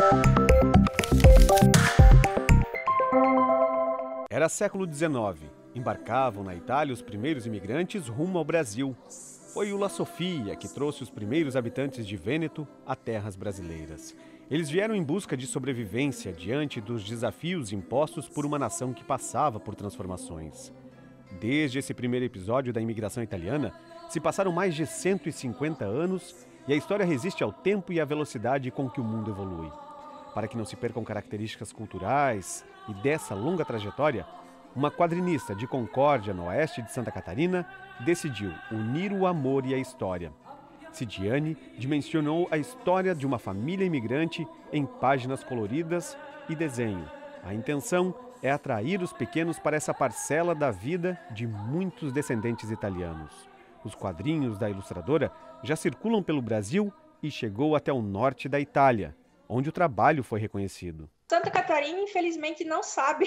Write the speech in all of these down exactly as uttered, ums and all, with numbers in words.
Era século dezenove. Embarcavam na Itália os primeiros imigrantes rumo ao Brasil. Foi Ulla Sofia que trouxe os primeiros habitantes de Vêneto a terras brasileiras. Eles vieram em busca de sobrevivência diante dos desafios impostos por uma nação que passava por transformações. Desde esse primeiro episódio da imigração italiana, se passaram mais de cento e cinquenta anos e a história resiste ao tempo e à velocidade com que o mundo evolui. Para que não se percam características culturais e dessa longa trajetória, uma quadrinista de Concórdia, no oeste de Santa Catarina, decidiu unir o amor e a história. Cidiane dimensionou a história de uma família imigrante em páginas coloridas e desenho. A intenção é atrair os pequenos para essa parcela da vida de muitos descendentes italianos. Os quadrinhos da ilustradora já circulam pelo Brasil e chegou até o norte da Itália, onde o trabalho foi reconhecido. Santa Catarina, infelizmente, não sabe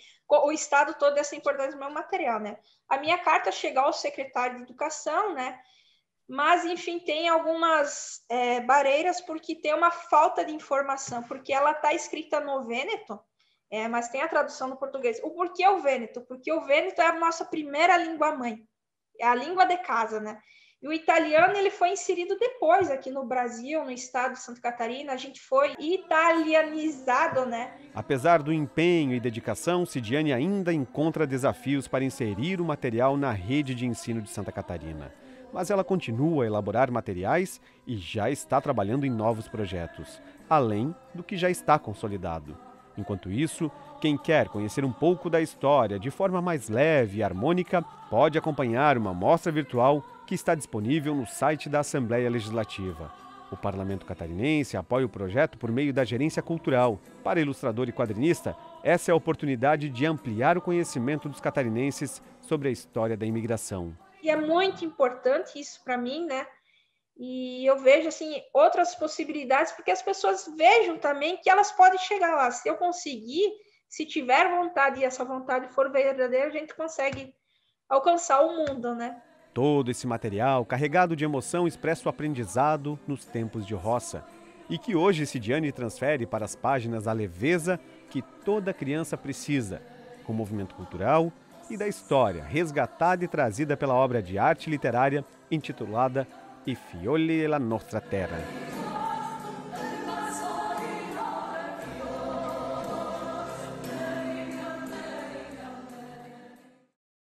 o estado todo dessa importância do meu material, né? A minha carta chegou ao secretário de Educação, né? Mas, enfim, tem algumas é, barreiras porque tem uma falta de informação, porque ela está escrita no Vêneto, é, mas tem a tradução no português. O porquê o Vêneto? Porque o Vêneto é a nossa primeira língua-mãe, é a língua de casa, né? E o italiano ele foi inserido depois aqui no Brasil, no estado de Santa Catarina, a gente foi italianizado, né? Apesar do empenho e dedicação, Cidiane ainda encontra desafios para inserir o material na rede de ensino de Santa Catarina. Mas ela continua a elaborar materiais e já está trabalhando em novos projetos, além do que já está consolidado. Enquanto isso, quem quer conhecer um pouco da história de forma mais leve e harmônica, pode acompanhar uma mostra virtual que está disponível no site da Assembleia Legislativa. O Parlamento Catarinense apoia o projeto por meio da Gerência Cultural. Para ilustrador e quadrinista, essa é a oportunidade de ampliar o conhecimento dos catarinenses sobre a história da imigração. E é muito importante isso para mim, né? E eu vejo, assim, outras possibilidades, porque as pessoas vejam também que elas podem chegar lá. Se eu conseguir, se tiver vontade e essa vontade for verdadeira, a gente consegue alcançar o mundo, né? Todo esse material, carregado de emoção, expressa o aprendizado nos tempos de roça. E que hoje Cidiane transfere para as páginas a leveza que toda criança precisa, com o movimento cultural e da história, resgatada e trazida pela obra de arte literária intitulada I fiori della nostra terra.